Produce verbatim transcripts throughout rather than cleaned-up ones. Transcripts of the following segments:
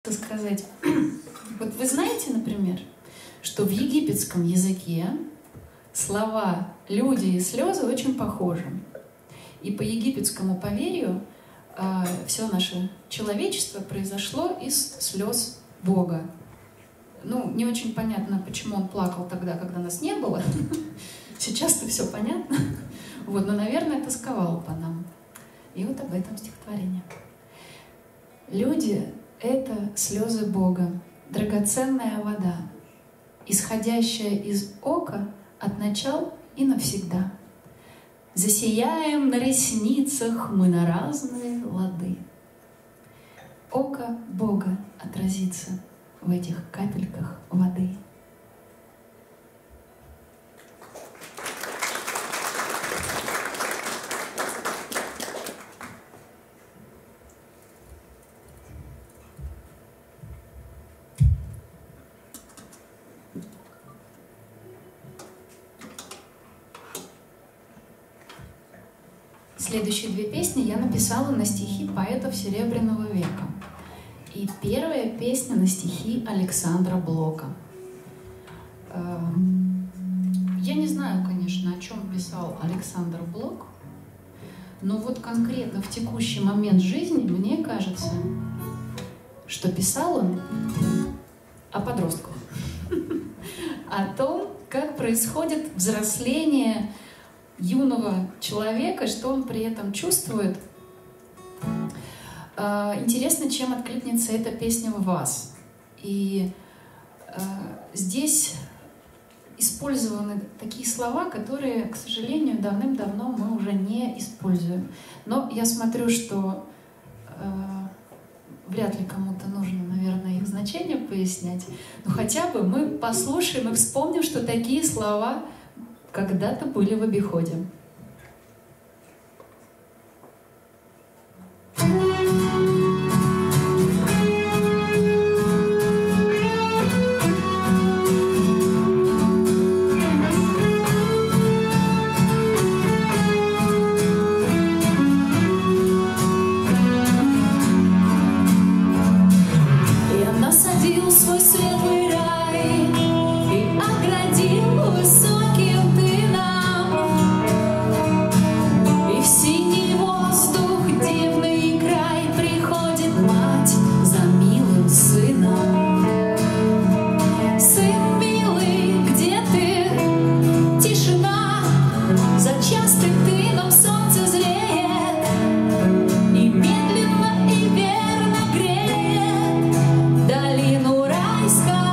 сказать. Вот вы знаете, например, что в египетском языке слова «люди» и «слезы» очень похожи. И по египетскому поверью э, все наше человечество произошло из слез Бога. Ну, не очень понятно, почему он плакал тогда, когда нас не было. Сейчас-то все понятно. Вот, но, наверное, тосковал по нам. И вот об этом стихотворение. Люди — это слезы Бога, драгоценная вода, исходящая из ока от начал и навсегда. Засияем на ресницах мы на разные лады. Око Бога отразится в этих капельках воды. Следующие две песни я написала на стихи поэтов Серебряного века. И первая песня на стихи Александра Блока. Я не знаю, конечно, о чем писал Александр Блок, но вот конкретно в текущий момент жизни мне кажется, что писал он о подростках, о том, как происходит взросление юного человека, что он при этом чувствует. Интересно, чем откликнется эта песня в вас. И здесь использованы такие слова, которые, к сожалению, давным-давно мы уже не используем. Но я смотрю, что вряд ли кому-то нужно, наверное, их значение пояснять. Но хотя бы мы послушаем и вспомним, что такие слова когда-то были в обиходе. Я насадил свой светлый рай и оградил высоким долину райска.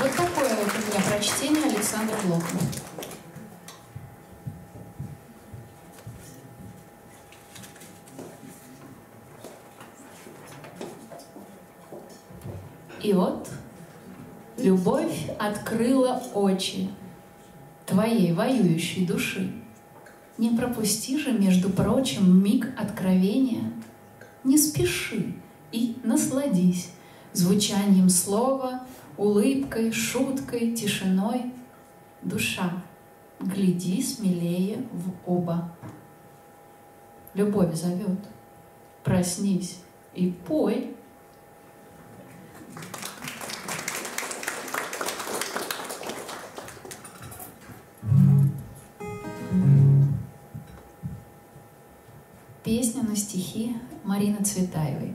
Вот такое вот у меня прочтение Александра Блока. И вот любовь открыла очи твоей воюющей души. Не пропусти же, между прочим, миг откровения. Не спеши и насладись звучанием слова, улыбкой, шуткой, тишиной. Душа, гляди смелее в оба. Любовь зовет. Проснись и пой. Песня на стихи Марины Цветаевой.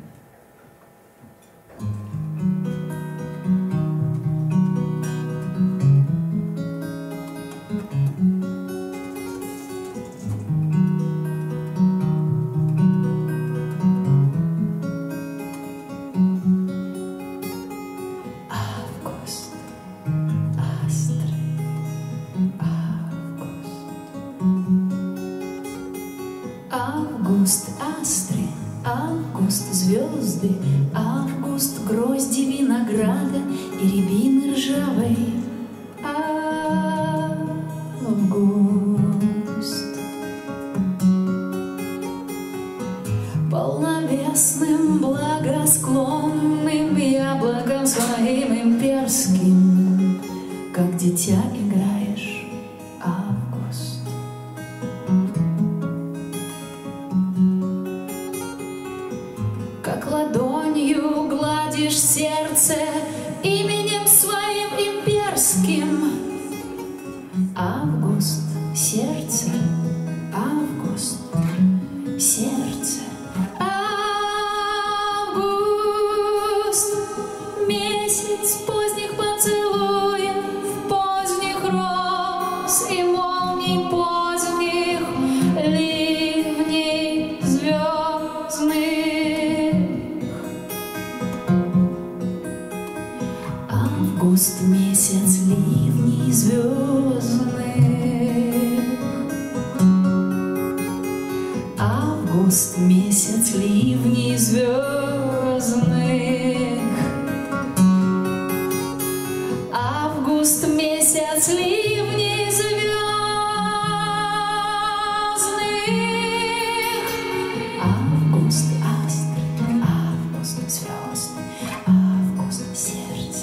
Август, астры, август, астры, август, звезды, август, грозди винограда и рябины ржавой. Август, полновесным, благосклонным яблоком своим имперским, как дитя играешь, август. Как ладонью гладишь сердце именем своим имперским. Август, сердце, август, сердце. Август, месяц поздних поцелуев, поздних роз и молний поздних, ливней звездных. Август, месяц ливней звездных. Август, месяц ливней звездных. Август, месяц ливней звездных. Август, астры, август, звезды, август, сердце.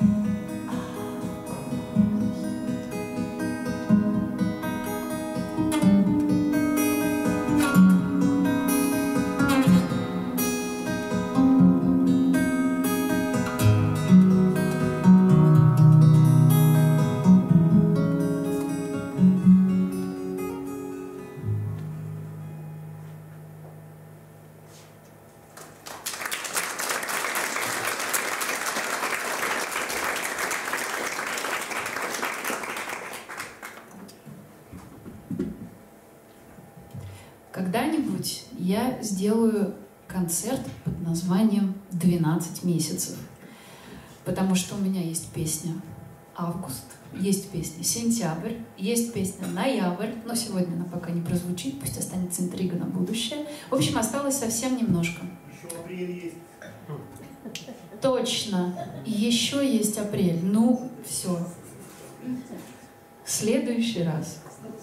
Когда-нибудь я сделаю концерт под названием «двенадцать месяцев», потому что у меня есть песня «Август», есть песня «Сентябрь», есть песня «Ноябрь», но сегодня она пока не прозвучит, пусть останется интрига на будущее. В общем, осталось совсем немножко. Еще апрель есть. Точно. Еще есть апрель. Ну, все. В следующий раз.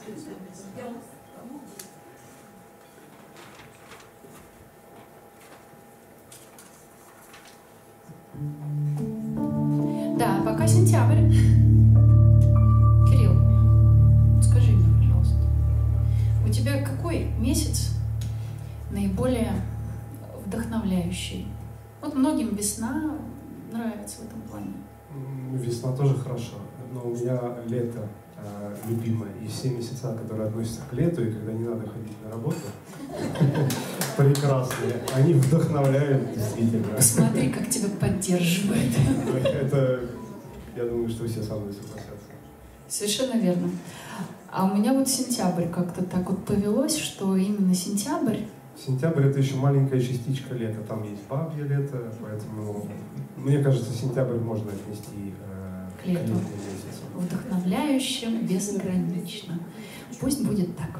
Да, пока сентябрь. Кирилл, скажи мне, пожалуйста, у тебя какой месяц наиболее вдохновляющий? Вот многим весна нравится в этом плане. Весна тоже хорошо, но у меня лето э, любимое. И все месяца, которые относятся к лету, и когда не надо ходить на работу, прекрасные. Они вдохновляют, действительно. Смотри, как тебя поддерживает. Это, я думаю, что все со мной согласятся. Совершенно верно. А у меня вот сентябрь как-то так вот повелось, что именно сентябрь. Сентябрь — это еще маленькая частичка лета. Там есть бабье лето, поэтому, мне кажется, сентябрь можно отнести э, к лету. Вдохновляюще, безгранично. Пусть будет так.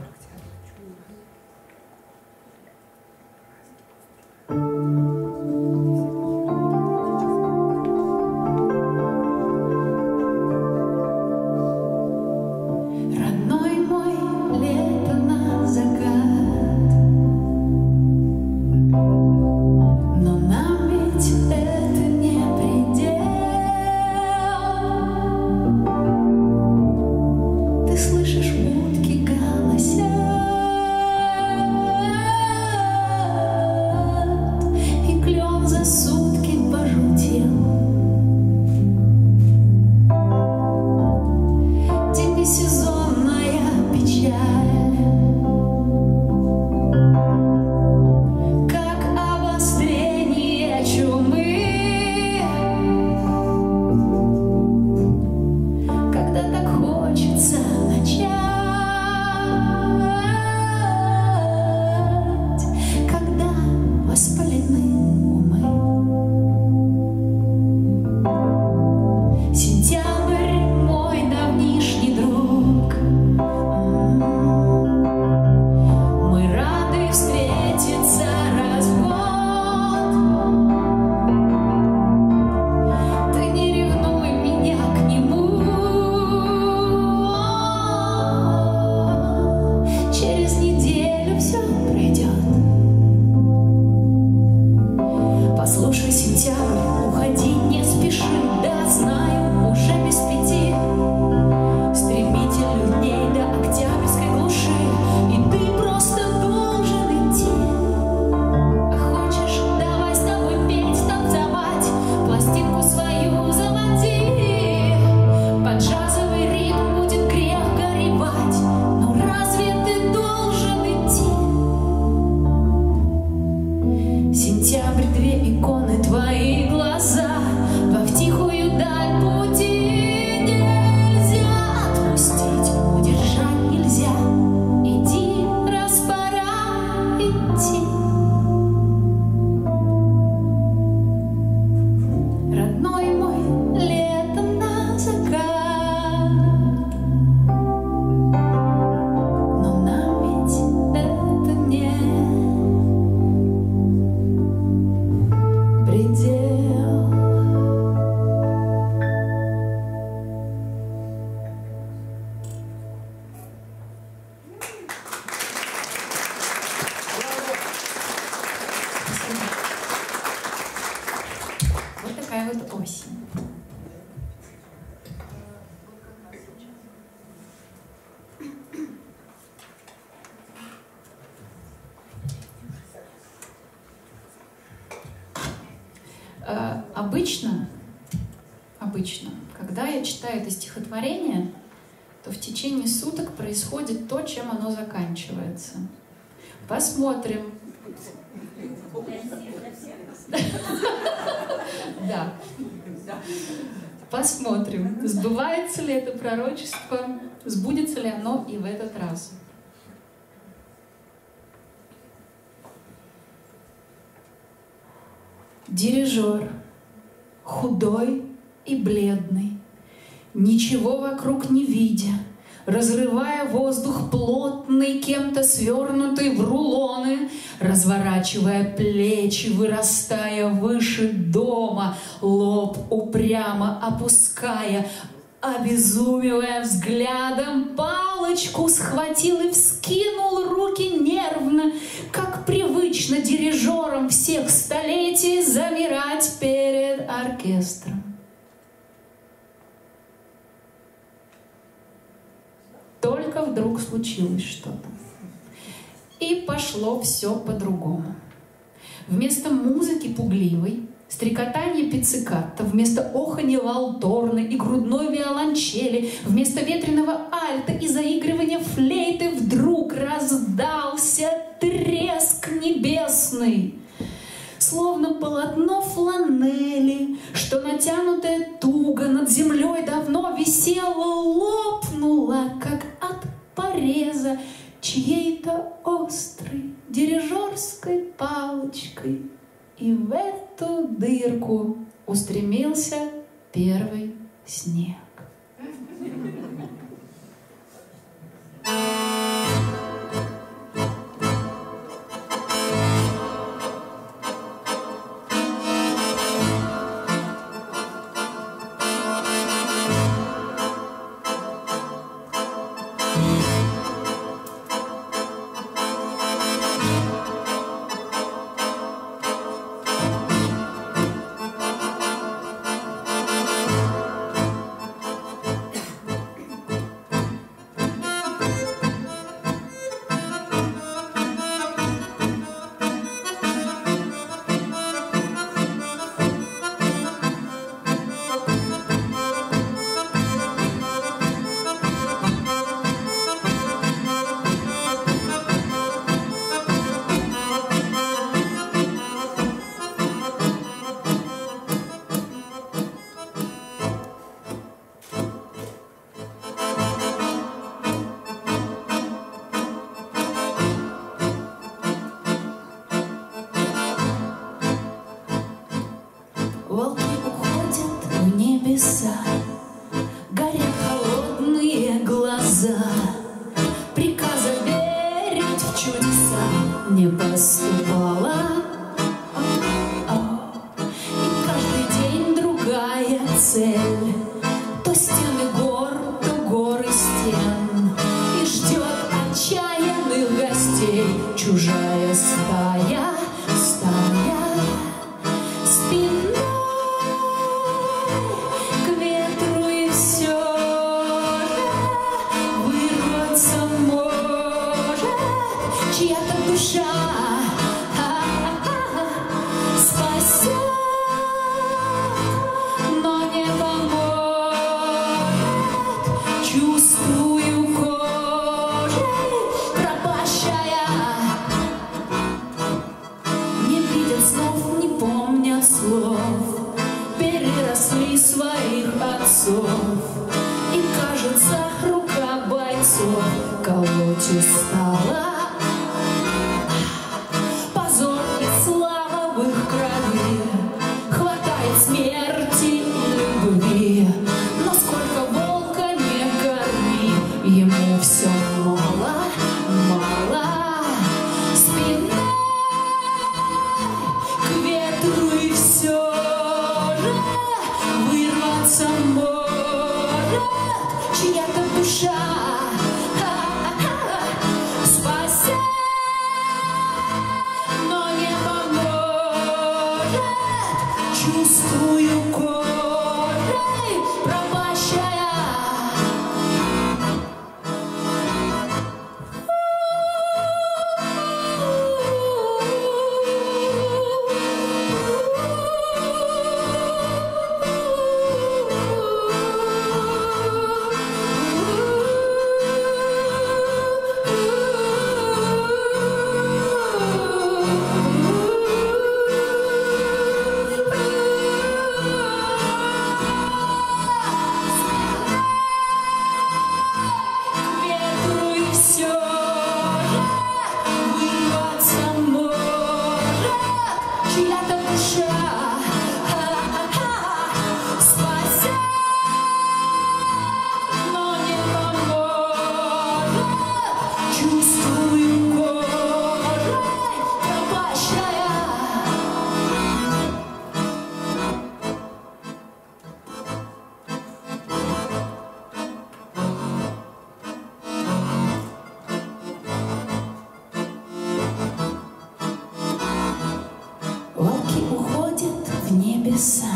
Родной мой, лето на закат, но нам ведь это не предел. Ты слышишь, утки голосят, и клен за сутки пожелтел. Демисезонная печаль, как обострение чумы, когда так хочется начать, когда воспалены умы. Сентябрь, мой давнишний друг, мы рады встретиться раз в год. Ты не ревнуй меня к нему, через неделю все пройдет. Послушай, сентябрь, уходи, не спеши, да знаю, уже без пяти. Стремительных дней до октябрьской глуши, и ты просто должен идти. Хочешь, давай с тобой петь, танцевать, пластинку свою заводи. Под джазовый ритм будет грех горевать, но разве ты должен идти? Сентябрь, две иконы, твои глаза, во втихую даль пути нельзя отпустить, удержать нельзя. Иди, раз пора идти. Родной мой, лето на закат, но нам ведь это не предел. Вот такая вот осень. Э, Обычно, обычно, когда я читаю это стихотворение, то в течение суток происходит то, чем оно заканчивается. Посмотрим. Да. Посмотрим, сбывается ли это пророчество, сбудется ли оно и в этот раз. Дирижер, худой и бледный, ничего вокруг не видя, разрывая воздух плотный, кем-то свернутый в рулоны, разворачивая плечи, вырастая выше дома, лоб упрямо опуская, обезумевая взглядом, палочку схватил и вскинул руки нервно, как привычно дирижерам всех столетий замирать перед оркестром. Только вдруг случилось что-то. И пошло все по-другому. Вместо музыки пугливой, стрекотания пиццикатта, вместо оханья валторны и грудной виолончели, вместо ветреного альта и заигрывания флейты вдруг раздался треск небесный. Словно полотно фланели, что натянутое туго над землей давно висело, лопнуло, как от пореза, чьей-то острой дирижерской палочкой. И в эту дырку устремился первый снег. Волки уходят в небеса, горят холодные глаза. Приказа верить в чудеса не поступало. И каждый день другая цель. То стены гор, то горы стен. И ждет отчаянных гостей чужая стая, стая. Спиной к ветру и все же вырваться может чья-то душа, спасет, но не поможет. Чувствую кожей пропащая. Не видят снов, не помнят слов, переросли своих отцов. И кажется, рука бойцов колоть устала. Позор и слава в их крови, хватает смерти и любви. Но сколько волка не корми, ему все мало, мало. Спина к ветру и все же вырваться может чья-то душа, спасет, но не поможет. Чувствую кожей пропащая. Волки уходят в небеса,